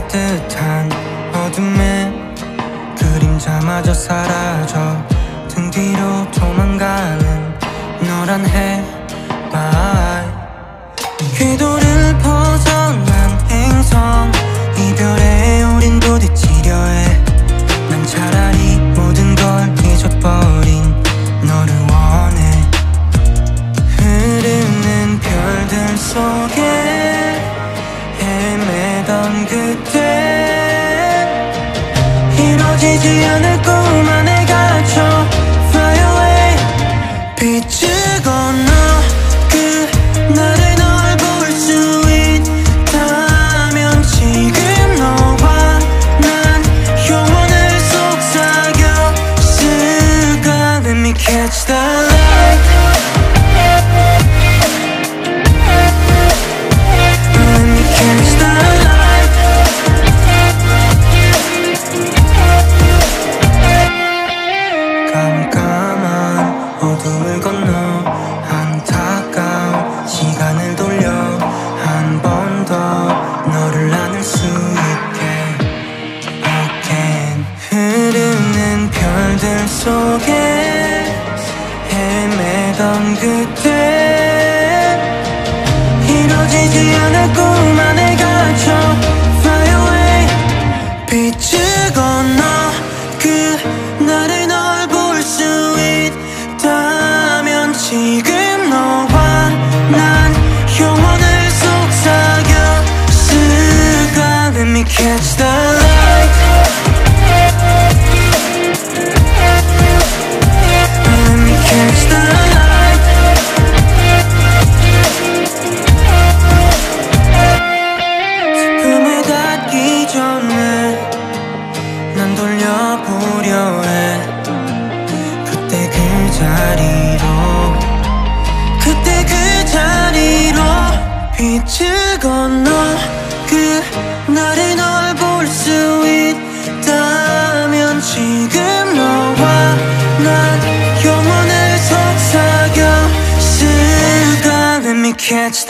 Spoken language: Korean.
따뜻한 어둠에 그림자마저 사라져 등 뒤로 도망가는 너란 해발. 궤도를 벗어난 행성 이별에 우린 부딪히려 해. 난 차라리 모든 걸 잊어버린 너를 원해. 흐르는 별들 속에 헤매던 그때 이루어지지 않을 꿈 안에 갇혀 Fly away. 빛을 건너 그날을 널 볼 수 있다면 지금 너와 난 영원을 속삭였을까. Let me catch the light. Let me catch the light. 깜깜한 어둠을 건너 안타까운 시간을 돌려 한 번 더 너를 안을 수 있게 Again. 흐르는 별들 속에 헤매던 그때 이루어지지 않을 꿈 안에 갇혀 Fly away. 빛을 건너 그날을 널 볼 수 있다면 지금 너와 난 영원을 속삭였을까. Let me catch the light. Let me catch the light. 슬픔에 닿기 전에 난 돌려보려 해. 그때 그 자리로 빛을 건너 그날을 널 볼 수 있다면 지금 너와 난 영원을 속삭였을까. Let me catch